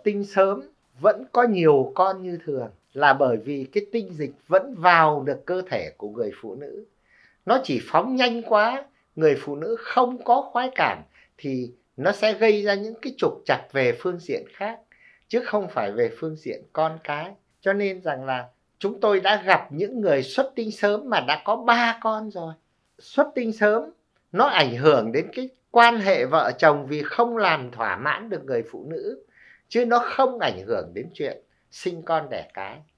tinh sớm vẫn có nhiều con như thường là bởi vì cái tinh dịch vẫn vào được cơ thể của người phụ nữ. Nó chỉ phóng nhanh quá, người phụ nữ không có khoái cảm thì nó sẽ gây ra những cái trục trặc về phương diện khác, chứ không phải về phương diện con cái. Cho nên rằng là chúng tôi đã gặp những người xuất tinh sớm mà đã có 3 con rồi. Xuất tinh sớm nó ảnh hưởng đến cái quan hệ vợ chồng vì không làm thỏa mãn được người phụ nữ, chứ nó không ảnh hưởng đến chuyện sinh con đẻ cái.